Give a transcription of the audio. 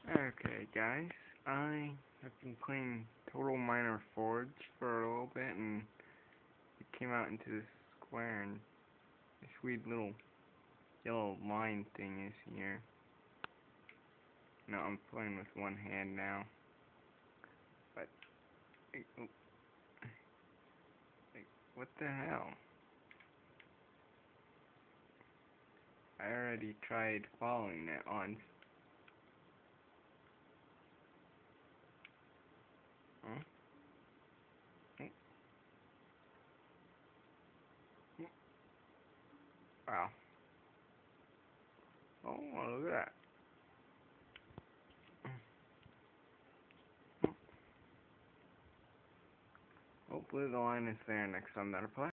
Okay, guys, I have been playing Total Miner Forge for a little bit, and it came out into this square, and this weird little yellow line thing is here. No, I'm playing with one hand now, but, what the hell? I already tried following it once. Huh? Wow. Oh, look at that. Hopefully the line is there next time that I play.